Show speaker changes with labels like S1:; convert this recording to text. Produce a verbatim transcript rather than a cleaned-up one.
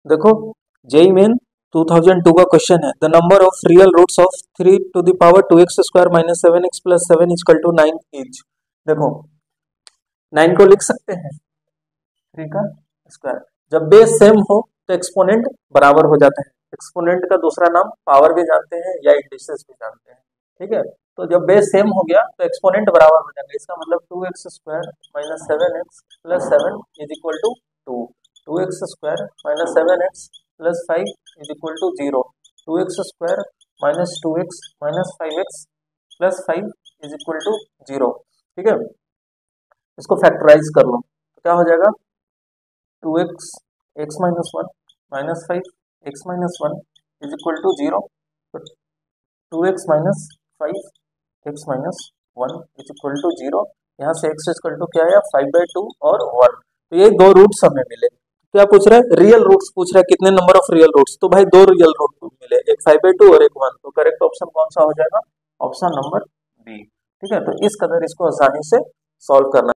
S1: देखो JEE main two thousand two का question है, the number of real roots of three to the power two x square minus seven x plus seven equal to nine is. देखो nine को लिख सकते हैं three का square, जब base same हो तो एक्सपोनेंट बराबर हो जाते हैं। एक्सपोनेंट का दूसरा नाम पावर भी जानते हैं या इंडिसेस भी जानते हैं, ठीक है। तो जब बेस सेम हो गया तो एक्सपोनेंट बराबर हो जाएंगे। इसका मतलब two x square minus seven x plus seven is equal to two, two x square minus seven x plus five is equal to zero, two x square minus two x minus five x plus five is equal to zero, ठीक है। इसको factorise कर लो तो क्या हो जाएगा, two x x minus one minus five x minus one is equal to zero, तो two x minus five x minus one is equal to zero. यहाँ से एक्स इक्वल टू क्या आया, फाइव बाई टू और one. तो ये दो roots हमें मिले। क्या पूछ रहा है, रियल रूट्स पूछ रहा है, कितने नंबर ऑफ रियल रूट्स। तो भाई दो रियल रूट मिले, एक फाइव बाई टू और एक वन। तो करेक्ट ऑप्शन कौन सा हो जाएगा, ऑप्शन नंबर बी, ठीक है। तो इस कदर इसको आसानी से सॉल्व करना